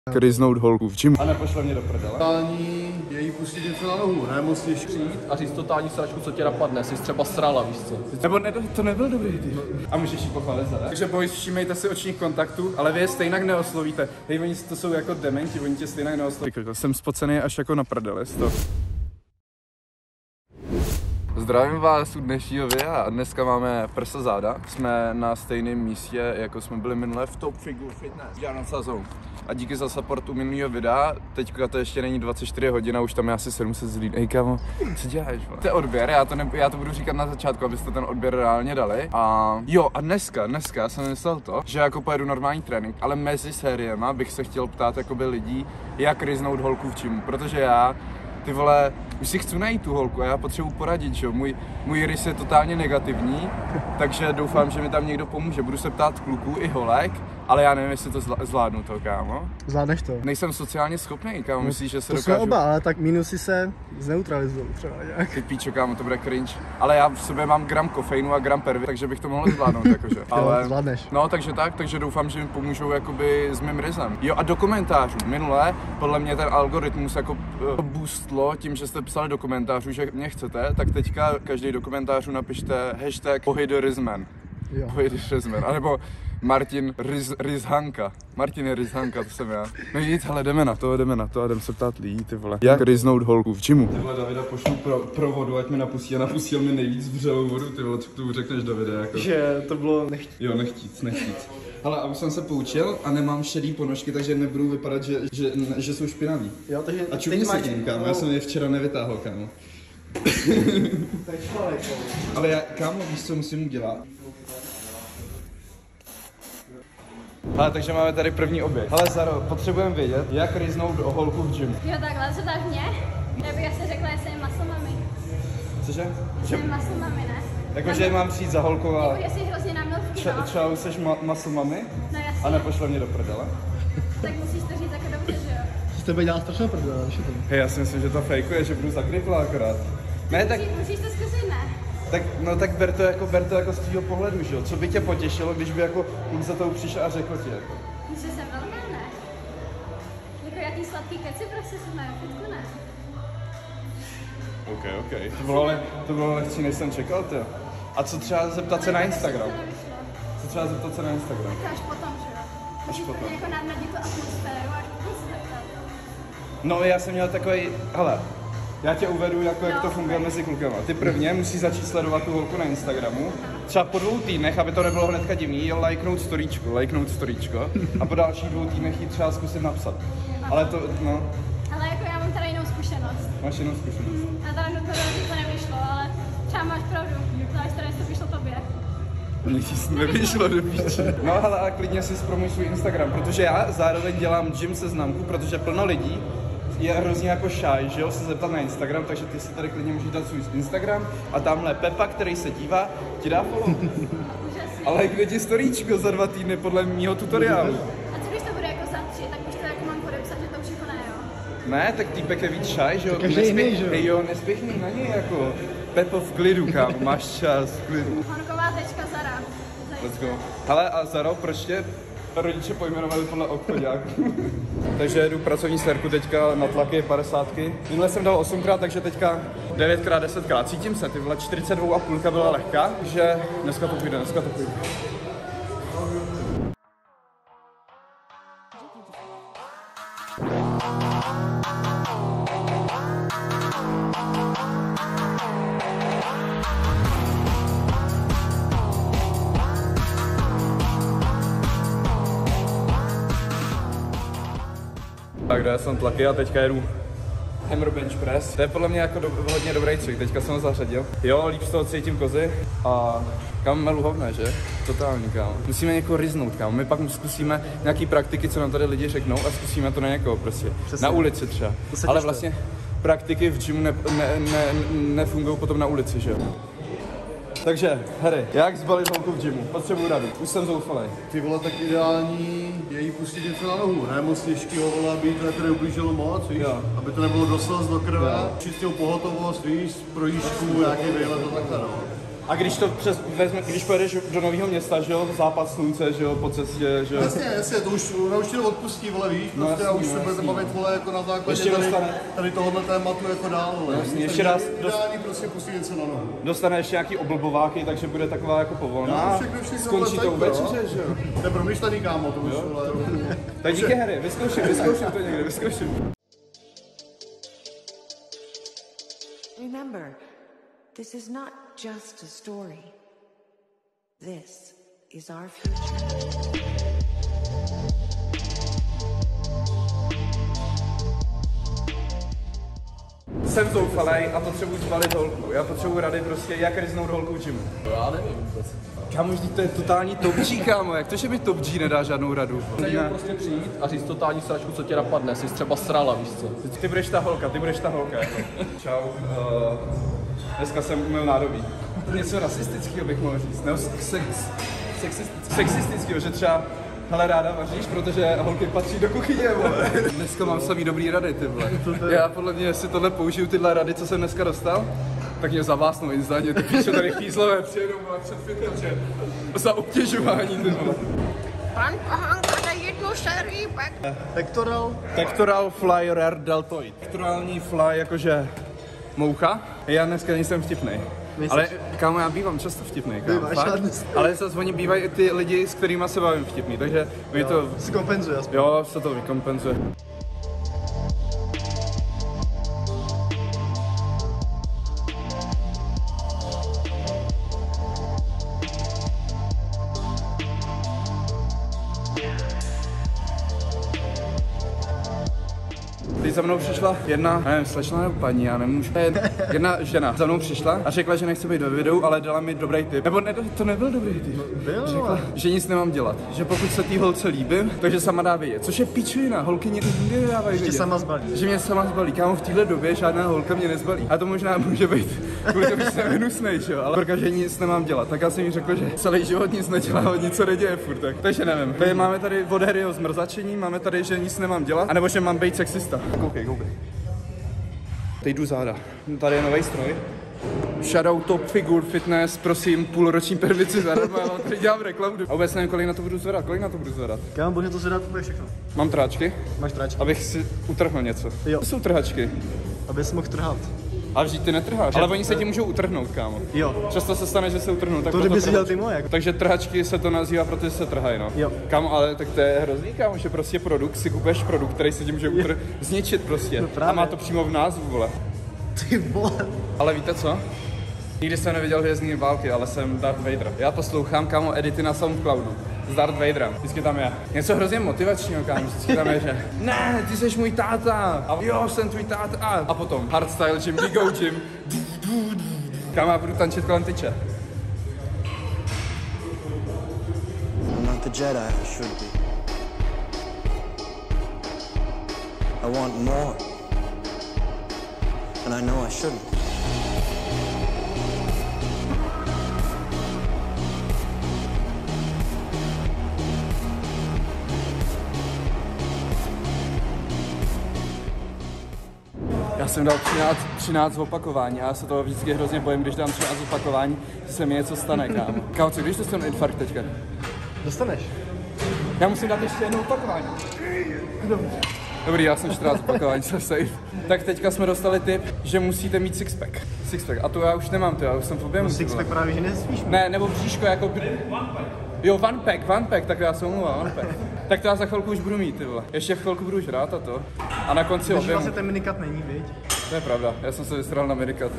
Kryznout holku v gymu. A nepošle mě do prdele. Totální její pustit něco na nohu, ne? Musíš přijít A říct totální sračku, co tě napadne, jsi třeba srala, víš co? Nebo ne, to nebyl dobrý ty. A můžeš jí pochválit za. Takže boys, všímejte si očních kontaktů, ale vy je stejně neoslovíte. Hej, oni to jsou jako dementi, oni tě stejně neosloví. Jsem spocený až jako na prdele z toho. Zdravím vás u dnešního videa a dneska máme prsa záda. Jsme na stejném místě, jako jsme byli minule v Top Figure Fitness. Já nasazou. A díky za supportu minulého videa, teďka to ještě není 24 hodin a už tam je asi 700 zlíd. Hej kámo, co děláš? To je odběr, já to budu říkat na začátku, abyste ten odběr reálně dali. A jo, a dneska jsem myslel to, že jako pojedu normální trénink, ale mezi sériema bych se chtěl ptát jakoby lidí, jak ryznout holku v gymu, protože já, ty vole, už si chci najít tu holku a já potřebuji poradit, že jo, můj rys je totálně negativní, takže doufám, že mi tam někdo pomůže. Budu se ptát kluků i holek, ale já nevím, jestli to zvládnu to, kámo. Zvládneš to. Nejsem sociálně schopný, kámo, myslíš, že se to dokážu... jsme oba, ale tak minusy se zneutralizují třeba nějak. Ty píčo, kámo, to bude cringe. Ale já v sobě mám gram kofeinu a gram pervy, takže bych to mohl zvládnout, jakože. Ale... zvládneš. No, takže doufám, že mi pomůžou jakoby s mým rysem. Jo, a do komentářů. Minule, podle mě ten algoritmus jako boostlo tím, že jste psali do komentářů, že mě chcete, tak teďka každý do komentářů napište hashtag Pohydorizman. Pohydorizman, anebo Martin Rizhanka. Martin Rizhanka, to jsem já. No nic, ale jdeme na to a jdem se ptát lidí, ty vole. Jak ryznout holku v gymu? Ty vole, Davida pošlu pro vodu, ať mi napustí a napustil mi nejvíc vřelou vodu, ty vole, co k tomu řekneš, Davide, jako. Že to bylo nechtít. Jo, nechtíc. Ale a už jsem se poučil a nemám šedý ponožky, takže nebudu vypadat, že jsou špinavý. Jo, takže a čumě se tím, kámo, já jsem je včera nevytáhl, kámo. Tak člověk, ale já, kámo, víš, co musím udělat? Ale takže máme tady první oběh. Hele Zaro, potřebujeme vědět, jak ryznout holku v gymu. Jo, takhle se dáš mě? Já bych asi řekla, že jsem muscle mommy. Cože? Jsem muscle mommy, ne? Jakože mám přijít za holkou a... Jako, že jsi hrozně na milvky, no. Čau, jsi muscle mommy? No jasně. A nepošle mě do prdele? Tak musíš to říct jako dobře, že jo? Z tebe dělá strašně prdele, víš o tom. Hej, já si myslím, že to fejkuje, že budu zakrypla akorát. Ne, tak... Musíš to zkusit, ne? Tak ber to jako z tvýho pohledu, že jo? Co by tě potěšilo, když by jako kluk za tou přišel a řekl ti jako? Myslím, že jsem velmi, ne? Jako jaký sladký keci prostě se mají fotku, ne? OK. To bylo lehčí, než jsem čekal, ty. A co třeba zeptat se na Instagram? To až potom, že jo? Až potom. Jako nadnadit tu atmosféru a potom se zeptat. No, já jsem měl takový, hele, já tě uvedu, jako jak to funguje mezi klukama. Ty prvně musíš začít sledovat tu holku na Instagramu. Třeba po 2 týdnech, aby to nebylo hnedka divný, lajknout storíčko a po dalších 2 týdnech jí třeba zkusit napsat. Ale to, no. Ale jako já mám tady jinou zkušenost. Máš jinou zkušenost. A tady to nevyšlo, ale třeba máš pravdu. Záleží tady, to vyšlo tobě. Nic nevyšlo do píče. No ale klidně si zpromuj svůj Instagram, protože já zároveň dělám gym seznamku, protože plno lidí je hrozně jako shy, že jo, se zeptat na Instagram, takže ty si tady klidně můžeš dát svůj Instagram a tamhle Pepa, který se dívá, ti dá follow. Ale kde ti storíčko za 2 týdny podle mýho tutoriálu? A co když to bude jako za 3, tak už to jako mám podepsat, že to všechno ne, jo? Ne, tak týpek je víc shy, že jo? Každý jo, nespěchni na něj jako. Pepo v klidu, kámo, máš čas, v klidu. Honková tečka Zara. Let's go. Hele, a Zaro, proč tě rodiče pojmenovali podle obchodáků? Takže jedu pracovní sérku teďka na tlaky 50. Minule jsem dal 8krát, takže teďka 9krát, 10krát. Cítím se, ty vole, 42,5 byla lehká, že dneska to půjde. Tak já jsem tlaky a teďka jedu hammer bench press. To je podle mě jako hodně dobrý cvik, teďka jsem ho zařadil. Jo, líp z toho cítím kozy a kam melu hovne, že? Totální, kámo. Musíme někoho ryznout, kámo. My pak zkusíme nějaký praktiky, co nám tady lidi řeknou a zkusíme to na někoho prostě. Přesně. Na ulici třeba. Ale vlastně praktiky v gymu nefungují potom na ulici, že jo? Takže, Harry, jak zbalit holku v gymu? Potřebuju radu, už jsem zoufalej. Ty vole, tak ideální je jí pustit něco na nohu, ne? Musíš vole, aby to tady ublížilo moc, víš? Jo. Aby to nebylo do slz, do krve, čistou pohotovost, víš, projížďku, nějaký výhled a takhle, no. A když to když pojedeš do Nového Města, že jo, západ slunce, že jo, po cestě, že jo. Jasně, to už ti to odpustí, vole, víš, prostě a už se budete bavit, vole, jako na základě tady tohohle tématu jako dál, vole. Jasně, ještě raz. Ideální prostě pustit něco na nohu. Dostane ještě nějaký oblbováky, takže bude taková jako povolná. Skončí to večeře, že jo. To je promyšlený, kámo, to už, vole. Tak díky, Harry, vyzkouším to někde, vyzkouším. Remember, this is not just a story. This is our future. Jsem zoufalej a potřebuji zbalit holku. Já potřebuji rady prostě, jak ryznout holku v gymu. Já nevím vůbec. Kámo, to je totální top G, kámo. Jak to, že mi top G nedá žádnou radu? Můžeme prostě přijít a říct totální sračku, co tě napadne, jsi třeba srala, víš co. Ty budeš ta holka. Jako. Čau. Dneska jsem umyl nádobí. Něco rasistického bych mohl říct. Nebo sexistického, že třeba hele, ráda vaříš, protože holky patří do kuchyně, vole. Dneska mám samý dobrý rady, ty vole. Já podle mě, jestli tohle použiju, tyhle rady, co jsem dneska dostal, tak mě zavásnou instantně, ty píšu tady fízlové, přijedou, vole, před fitness, za obtěžování, ty vole. Pan Kohanka, dej jednu sérii, pak. Pectoral fly rare deltoid. Pectorální fly, jakože moucha. Já dneska nejsem vtipnej. Ale kámo, já bývám často vtipnej, kámo, ale zase oni bývají i ty lidi, s kterými se bavím vtipný, takže mi to... Si kompenzuje aspoň. Jo, se to vykompenzuje. Teď za mnou přišla jedna, nevím, slečna nebo paní, já nemůžu. Jedna žena za mnou přišla a řekla, že nechce být do videu, ale dala mi dobrý tip. Nebo ne, to nebyl dobrý tip. Řekla, že nic nemám dělat. Že pokud se té holce líbím, takže sama dá vědět. Což je pičovina, holky někdy nedávají vědět. Že sama zbalí. Že mě sama zbalí. Kámo, v téhle době žádná holka mě nezbalí. A to možná může být kvůli tomu, že jsem hnusnej, že jo, ale protože nic nemám dělat. Tak já jsem jí řekl, že celý život nic nedělá, nic se neděje furt. Tak. Takže nevím. Tady máme tady od Harryho zmrzačení, máme tady, že nic nemám dělat, anebo že mám být sexista. Koukej. Teď jdu záda. Tady je nový stroj. Shadow Top Figure Fitness, prosím, půlroční pervici zadarmo, já vám tady dělám reklamu. A vůbec nevím, kolik na to budu zvedat, Kámo, bude to zvedat úplně všechno. Mám tráčky? Máš tráčky. Abych si utrhnul něco. Jo. To jsou trhačky. Abys mohl trhat. Ale vždyť ty netrháš, ale oni se ti můžou utrhnout, kámo. Jo. Často se stane, že se utrhnou. Tak To kdyby si dělal ty moje. Takže trhačky se to nazývá, protože se trhají, no. Jo. Kámo, ale tak to je hrozný, kámo, že prostě produkt, si kupuješ produkt, který se ti může zničit prostě. No a má to přímo v názvu, vole. Ty vole. Ale víte co? Nikdy jsem neviděl Hvězdné války, ale jsem Darth Vader. Já poslouchám, kámo, edity na Soundcloudu s Darth Vaderem. Vždycky tam je něco hrozně motivačního, kámo. Vždycky tam je, že ne, ty jsi můj táta. A jo, jsem tvůj táta. A potom hardstyle gym, Bigo gym. Kámo, já budu tančit kolem tyče. I'm not the Jedi I should be. I want more. And I know I shouldn't. Já jsem dal 13 opakování a já se toho vždycky hrozně bojím, když dám 13 opakování, že se mi něco stane, kámo. Kámo, co když dostanu infarkt teďka? Dostaneš. Já musím dát ještě jedno opakování. Dobrý, já jsem 14 opakování, jsem safe. Tak teďka jsme dostali tip, že musíte mít sixpack. A to já už nemám, já už jsem v objemu. No sixpack právě, že nesmíš. Ne, nebo bříško jako... Jo, one pack, tak já se omlouvám, one pack. Tak to já za chvilku už budu mít, ty vole. Ještě chvilku budu žrát a to. A na konci Takže objemu. vlastně ten minikat není, viď? To je pravda, já jsem se vystral na minikat.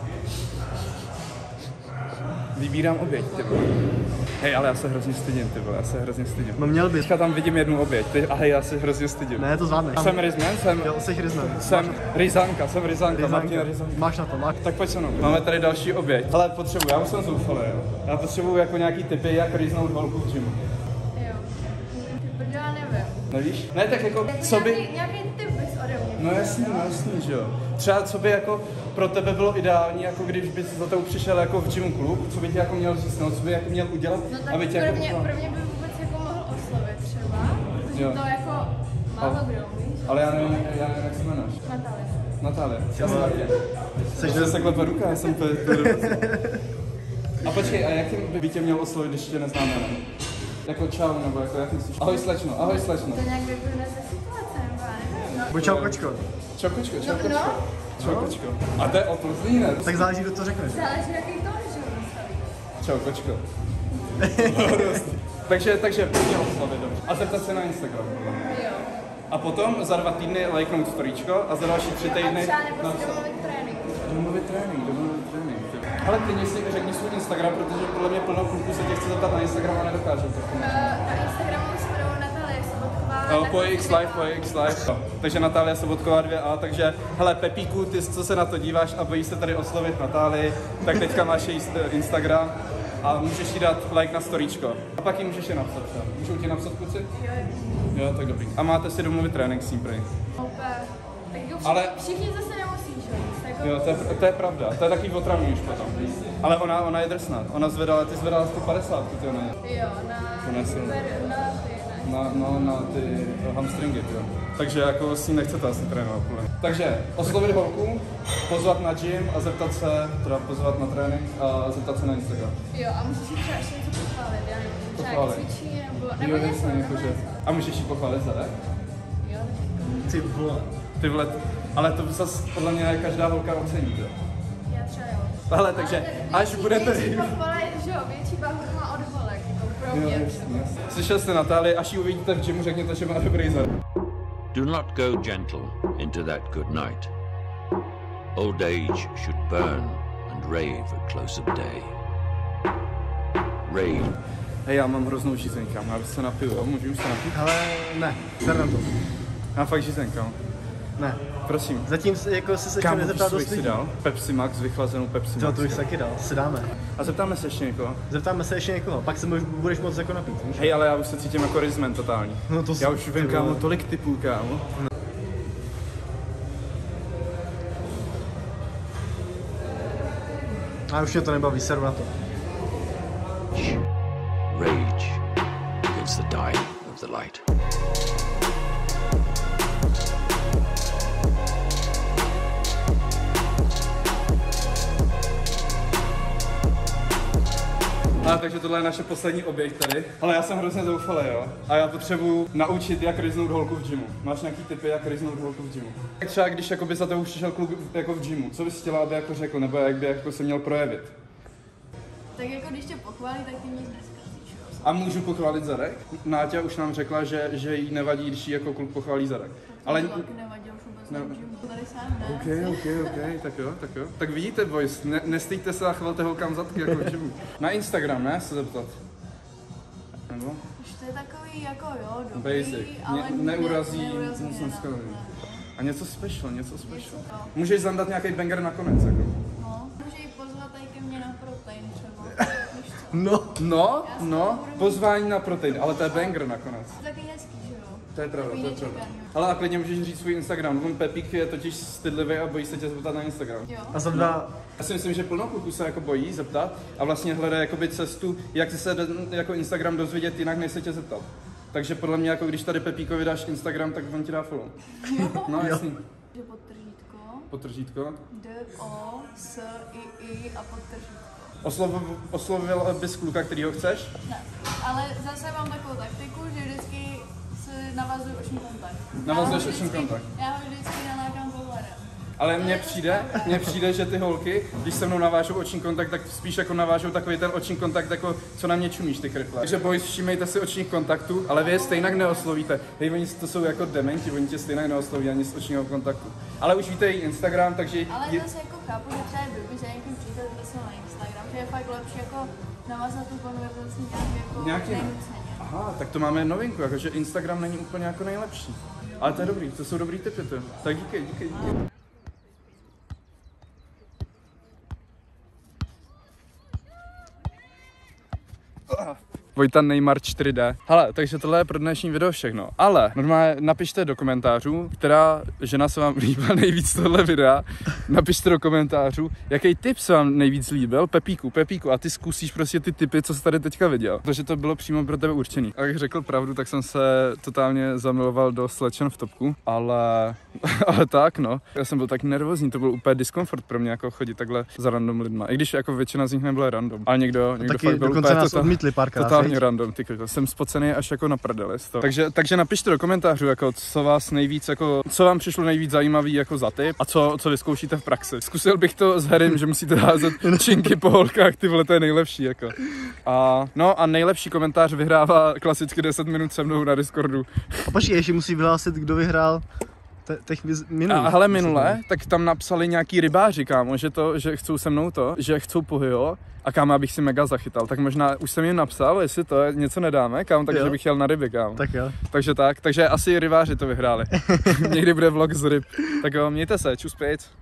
Vybírám oběť, ty vole. Hej, ale já se hrozně stydím, ty vole, No měl bys. Teďka tam vidím jednu oběť, a hej, já se hrozně stydím. Ne, to zvládneš. Jsem Rizman, Jo, jsi Rizman. jsem Rizanka, Martina Rizanka. Máš na to, máš. Tak pojď se mnou. Máme tady další oběť. Ale potřebuji, já už jsem zoufalý, jo. Já potřebuji jako nějaký tipy, jak riznout holku v gymu. Jo. Ty já nevím. Nevíš? Ne, tak jako, co by... Nějaký tip bys ode mě. No jasný, že jo. Třeba co by jako pro tebe bylo ideální, jako když bys za tou přišel jako v gymu klub, co by tě jako měl říct, no, co by jako měl udělat, No tak aby tě jako... prvně by vůbec jako mohl oslovit třeba, protože Jo. to jako málo kdo, víš? Ale já nevím, jak se jmenáš. Natálie. Já jsem Martin. Jsi se klepa ruka, já jsem to A počkej, a jak by tě měl oslovit, když tě neznáme? Jako čau, nebo jako jak myslíš? Ahoj slečno, ahoj slečno. To nějak vyplne ze situace, nebo já nevím. Buď čau kočko. Čau kočko, čau kočko. No. Čau kočko. A to je o Plzni, ne? Tak záleží, kdo to řekne. Záleží, jaký to že nastaví. Čau kočko. takže pojďme oslovit, dobře. A zeptat se na Instagram. Jo. A potom za 2 týdny lajknout storíčko a za další 3 týdny... Třeba nebo si domluvit trénink. Domový trénink. Ale ty si řekni svůj Instagram, protože podle mě plno kluků se tě chce zeptat na Instagram a nedokážou to. Na Instagramu se jmenuji Natalie Sobotková. Po X Live. Takže Natália Sobotková 2A, takže hele Pepíku, ty co se na to díváš a bojíš se tady oslovit Natálii, tak teďka máš její Instagram a můžeš jí dát like na storíčko. A pak jí můžeš je napsat třeba. Můžou ti napsat kluci? Jo, tak dobrý. A máte si domluvit trénink s ním prej. Tak jo, Ale- všichni zase nemusí, že jo? Jo, to je pravda. To je takový otravný už potom. Ale ona je drsná. Ty zvedala 150, ty ona je. Jo, To nesil. na ty hamstringy, jo. Takže jako s ní nechcete asi trénovat. Takže oslovit holku, pozvat na gym a zeptat se, teda pozvat na trénink a zeptat se na Instagram. Jo, a můžeš si třeba ještě něco pochválit, já nevím, třeba jak Pochválit. cvičí, nebo Jo, něco, jasně, nebo jakože. něco. A můžeš jí pochválit zadek? Jo, Ty vole. Ty vole, ale to zase podle mě každá holka ocení, jo. já třeba jo. Ale takže, až budete... Větší pochvalit, že jo, větší bahu má od holek, jako pro mě třeba. Slyšel jste Natálii, až ji uvidíte v gymu, řekněte, že má dobrý zadek. Do not go gentle into that good night. Old age should burn and rave at close of day. Rave. Hej, já mám hroznou žízenku, já se napiju, jo? Můžu se napít? Ale ne, ser na to. Já fakt žízenka. Ne. Prosím. Zatím jako se ještě nezeptal dost si lidí. dal? Pepsi Max, vychlazenou Pepsi Max. To bych si taky dal, si dáme. A zeptáme se ještě někoho. Zeptáme se ještě někoho, pak se budeš moc jako napít. víš? Hej, ale já už se cítím jako Rizman totální. No to Já už vím, ty kámo, vole. tolik typů, kámo. A už mě to nebaví, seru na to. Rage against the dying of the light. A takže tohle je naše poslední oběť tady. Ale já jsem hrozně zoufalý, jo. A já potřebuju naučit, jak riznout holku v gymu. Máš nějaký tipy, jak riznout holku v gymu? Tak třeba když jakoby za tebou přišel kluk jako v gymu, co bys chtěla, aby jako řekl, nebo jak by jako se měl projevit? Tak jako když tě pochválí, tak ty nic neskazíš, jo. A můžu pochválit zadek? Náťa už nám řekla, že jí nevadí, když jí jako kluk pochválí zadek. Ale... To taky nevadí, už vůbec nemůžu tady sám, ne? Ok, tak jo. Tak vidíte, boys, nestýďte se a chvalte holkám zadky jako v gymu. Na Instagram, ne, se zeptat? Nebo? Už to je takový jako jo, dobrý, Basic. ale Neurazí, neurazí moc mě, neskaví. ne. A něco special, něco special. No. Můžeš zandat nějaký banger nakonec, jako. No, může ji pozvat tady ke mně na protein třeba, víš co? No, pozvání na protein, ale to je banger nakonec. To je taky hezký, že jo? To je pravda, Takový to je pravda. nečekaný. Ale a klidně můžeš říct svůj Instagram, on Pepík je totiž stydlivý a bojí se tě zeptat na Instagram. Jo. A za 2, Já si myslím, že plno kluků se jako bojí zeptat a vlastně hledají jakoby cestu, jak se jako Instagram dozvědět jinak, než se tě zeptat. Takže podle mě, jako když tady Pepíkovi dáš Instagram, tak on ti dá follow. No jasný. Že podtržítko, Podtržítko. D-O-S-I-I a podtržítko. Oslovil bys kluka, kterýho chceš? Ne, ale zase mám takovou taktiku, že vždycky si navazuju oční kontakt. Navazuješ Já ho oční vždycky- kontakt. Já ho vždycky nalákám pohledem. Ale mně přijde, že ty holky, když se mnou navážou oční kontakt, tak spíš jako navážou takový ten oční kontakt, jako co na mě čumíš ty krychle. Takže boys, všímejte si očních kontaktů, ale vy je stejnak neoslovíte. Hej, oni to jsou jako dementi, oni tě stejnak neosloví ani z očního kontaktu. Ale už víte její Instagram, takže... Ale zase jako chápu, že třeba je blbý, že někým přijde zase na Instagram, že je fakt lepší jako navázat tu konverzaci Nějaký- nenuceně. Aha, tak to máme novinku, jakože Instagram není úplně jako nejlepší. Ale to je dobrý, to jsou dobrý tipy to. Tak díky. Vojta Neymar 4D. Hele, takže tohle je pro dnešní video všechno. Ale normálně napište do komentářů, která žena se vám líbila nejvíc tohle videa. Napište do komentářů, jaký tip se vám nejvíc líbil. Pepíku, a ty zkusíš prostě ty tipy, co jsi tady teďka viděl. Protože to bylo přímo pro tebe určený. A jak řekl pravdu, tak jsem se totálně zamiloval do slečen v topku, ale tak no. Já jsem byl tak nervózní, to byl úplně diskomfort pro mě jako chodit takhle za random lidma. I když jako většina z nich nebyla random. A někdo taky fakt byl dokonce nás odmítli párkrát. Totálně random, ty krko. Jsem spocený až jako na prdeli z toho. Takže napište do komentářů, jako co vás nejvíc, jako co vám přišlo nejvíc zajímavý jako za tip a co vyzkoušíte v praxi. Zkusil bych to s Harrym, že musíte házet činky po holkách, ty vole, to je nejlepší jako. A nejlepší komentář vyhrává klasicky 10 minut se mnou na Discordu. A počkej, ještě musí vyhlásit, kdo vyhrál těch minulých. A hele, minule, tak tam napsali nějaký rybáři, kámo, že chcou se mnou že chcou pohyjo a kámo, abych si mega zachytal, tak možná už jsem jim napsal, jestli to něco nedáme, kámo, takže bych jel na ryby, kámo. Tak jo. Takže asi rybáři to vyhráli. Někdy bude vlog z ryb. Tak jo, mějte se, čus pět.